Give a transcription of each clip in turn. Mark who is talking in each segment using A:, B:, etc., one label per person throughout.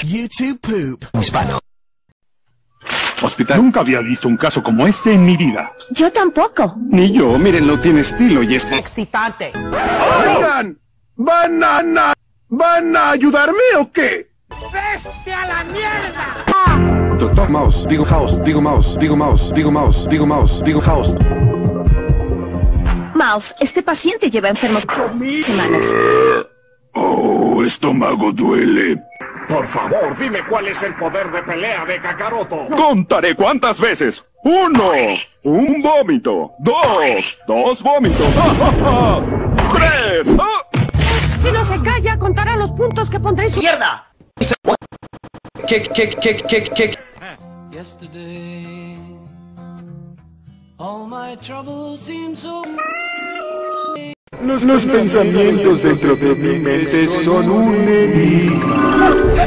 A: YouTube poop. Hispano.
B: Hospital. Nunca había visto un caso como este en mi vida.
C: Yo tampoco.
B: Ni yo, mírenlo, tiene estilo y es
A: Excitante.
B: ¡Oigan! ¿Van a ayudarme o qué?
D: ¡Vete a la mierda!
B: Doctor Mouse, digo House, digo Mouse, digo Mouse, digo Mouse, digo Mouse, digo House.
C: Mouse, este paciente lleva enfermo semanas.
B: Oh, estómago duele.
D: Por favor, dime cuál es el poder de pelea de Kakaroto.
B: Contaré cuántas veces. 1, un vómito. 2 vómitos. 3.
E: Si no se calla, contará los puntos que pondré en su
A: ¡Mierda!
F: Kick. Yesterday, all my troubles seem so.
B: Los pensamientos dentro de mi mente son un enigma.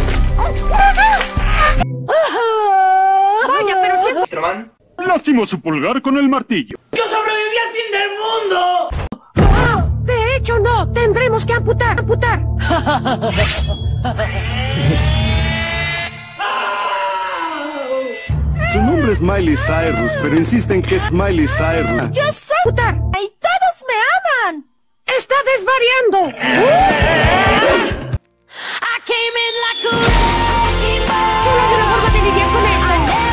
E: Vaya, pero si es...
B: Lastimó su pulgar con el martillo.
F: ¡Yo sobreviví al fin del mundo!
E: De hecho, no. Tendremos que amputar.
B: Su nombre es Miley Cyrus, pero insisten que es Miley Cyrus.
C: ¡Yo soy amputar! ¡Y todos me aman!
E: ¡Está desvariando! Solo hay una forma de lidiar con esto.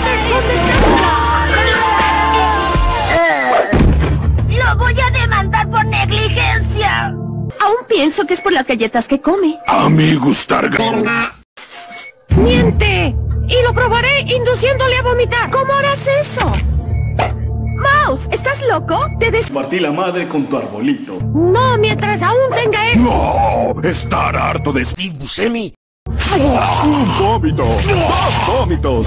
C: ¡Lo voy a demandar por negligencia! Aún pienso que es por las galletas que come.
B: Amigos Targa.
E: ¡Miente! Y lo probaré induciéndole a vomitar.
C: ¿Cómo harás eso? Mouse, ¿estás loco?
B: Partí la madre con tu arbolito.
E: No, mientras aún tenga eso.
B: ¡No! Estar harto de...
A: Buscemi.
B: ¡Un vómito! 2 vómitos.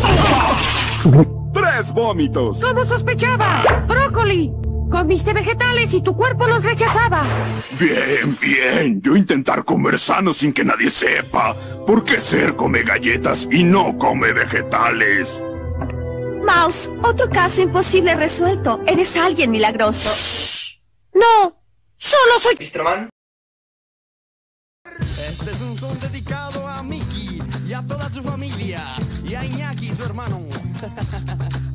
B: 3 vómitos.
E: Como sospechaba. Brócoli. Comiste vegetales y tu cuerpo los rechazaba.
B: Bien. Yo intentar comer sano sin que nadie sepa. ¿Por qué Ser come galletas y no come vegetales?
C: Mouse, otro caso imposible resuelto. Eres alguien milagroso.
B: Shh.
E: No, solo soy...
F: Este es un son dedicado a Mickey y a toda su familia y a Iñaki, su hermano.